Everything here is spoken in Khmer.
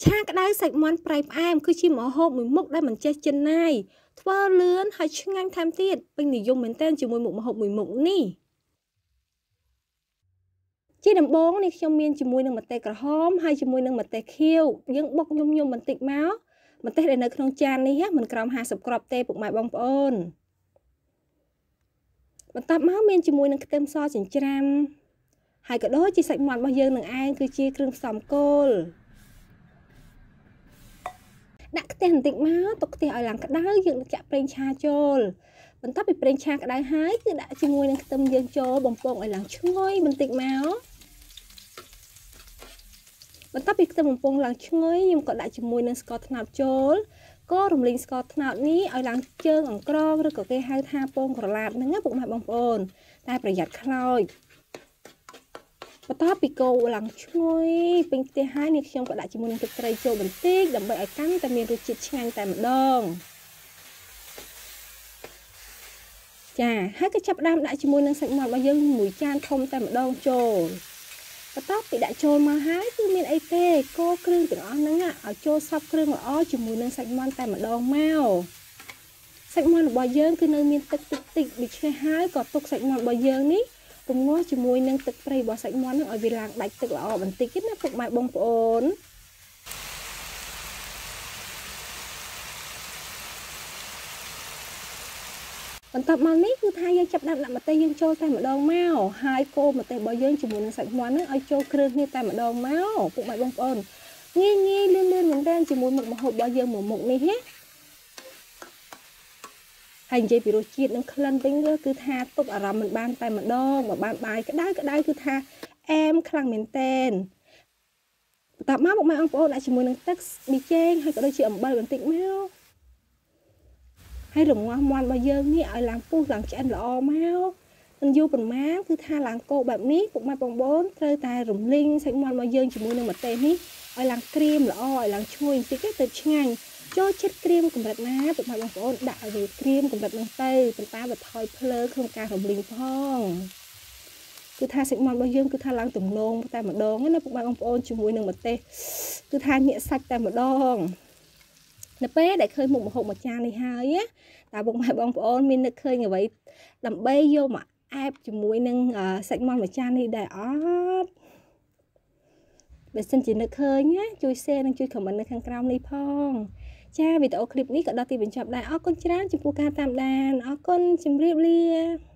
ឆាក្តៅសាច់មាន់ប្រៃផ្អែមគឺជាម្ហូបមួយមុខដែលមិនចេះចិនណាយធ្វើលឿនហើយឆ្ងាញ់ថែមទៀតពេញនិយមមែនទែនជាមួយមុខម្ហូបមួយមុខនេះជាដំបូងនេះខ្ញុំមានជាមួយនឹងម្ទេសក្រហមហើយជាមួយនឹងម្ទេសខៀវយើងបុកញំបន្តិចមកម្ទេសដែលនៅក្នុងចាននេះមិនក្រោម50គ្រាប់ទេពុកម៉ែបងប្អូនបន្ទាប់មកមានជាមួយនឹងខ្ទឹមសចិញ្ច្រាំហើយក៏ដូចជាសាច់មាន់របស់យើងនឹងឯងគឺជាគ្រឿងផ្សំគោលដាក់ខ្ទះបន្តិចមកទុកខ្ទះឲ្យឡើងក្តៅយើងចាក់ប្រេងឆាចូលបន្ទាប់ពីប្រេងឆាក្តៅហើយគឺដាក់ជាមួយនឹងខ្ទឹមយើងចូលបំពងឲ្យឡើងឈ្ងុយបន្តិចមកបន្ទាប់ពីខ្ទឹមបំពងឡើងឈ្ងុយខ្ញុំក៏ដាក់ជាមួយនឹងស្ករត្នោតចូលក៏រំលីងស្ករត្នោតនេះឲ្យឡើងជើងអង្ក្រងឬក៏គេហៅថាពងក្រឡាបហ្នឹងណាពុកម៉ែបងប្អូនតែប្រយ័ត្នខ្លោចបន្ទាប់ពីកូរឡើងឈ្ងុយពេញខ្ទះហើយនេះខ្ញុំក៏ដាក់ជាមួយនឹងទឹកត្រីចូលបន្តិចដើម្បីឲ្យកាន់តែមានរសជាតិឆ្ងាញ់តែម្ដងចាហើយក៏ចាប់ផ្ដើមដាក់ជាមួយនឹងសាច់មាន់របស់យើងមួយចានធំតែម្ដងចូលបន្ទាប់ពីដាក់ចូលមកហើយគឺមានអីទេកូរគ្រឿងទាំងអស់ហ្នឹងឲ្យចូលសព្វគ្រឿងល្អជាមួយនឹងសាច់មាន់តែម្ដងមកសាច់មាន់របស់យើងគឺនៅមានទឹកតិចដូច្នេះហើយក៏ទុកសាច់មាន់របស់យើងនេះរំងាស់ជាមួយនឹងទឹកប្រៃរបស់សាច់មាន់នឹងឲ្យវាឡើងដាច់ទឹកល្អបន្តិចណាពុកម៉ែបងប្អូនបន្ទាប់មកនេះគឺថាយើងចាប់ដាក់ម្ទេសយើងចូលតែម្ដងមកហើយកូរម្ទេសរបស់យើងជាមួយនឹងសាច់មាន់នឹងឲ្យចូលគ្រឿងគ្នាតែម្ដងមកពុកម៉ែបងប្អូនងាយលឿនមែនទែនជាមួយមុខម្ហូបរបស់យើងមួយមុខនេះណាហើយនិយាយពីរសជាតិនិងក្លិនវិញគឺថាទប់អារម្មណ៍មិនបានតែម្ដងបើបានបាយក្តៅគឺថាអែមខ្លាំងមែនទែនបន្ទាប់មកពុកម៉ែបងប្អូនដាក់ជាមួយនឹងទឹកប៊ីចេងហើយក៏ដូចជាអំបិលបន្តិចមកហើយរងាស់មាន់របស់យើងនេះឲ្យឡើងពុះឡើងឆ្អិនល្អមកមិនយូរប៉ុន្មានគឺថាឡើងកោបែបនេះពុកម៉ែបងប្អូនត្រូវតែរំលីងសាច់មាន់របស់យើងជាមួយនឹងម្ទេសនេះឲ្យឡើងក្រៀមល្អឲ្យឡើងឈ្ងុយបន្តិចទៅឆ្ងាញ់ចូលចិត្តក្រៀមកម្រិតណាពុកម៉ែបងប្អូនដាក់ឲ្យវាក្រៀមកម្រិតហ្នឹងទៅប៉ុន្តែបើថយភ្លើក្នុងការរំលីងផងគឺថាសាច់មាន់របស់យើងគឺថាឡើងទំនងតែម្ដងណាពុកម៉ែបងប្អូនជាមួយនឹងម្ទេសគឺថាញាក់សាច់តែម្ដងនៅពេលដែលឃើញមុខម្ហូបមួយចាននេះហើយតើពុកម៉ែបងប្អូនមាននឹកឃើញអ្វីដើម្បីយកមកអែបជាមួយនឹងសាច់មាន់មួយចាននេះដែរអត់បើសិនជានឹកឃើញណាជួយ share និងជួយ comment នៅខាងក្រោមនេះផងចាវីដេអូឃ្លីបនេះក៏ដល់ទីបញ្ចប់ដែរអរគុណច្រើនចំពោះការតាមដានអរគុណជម្រាបលា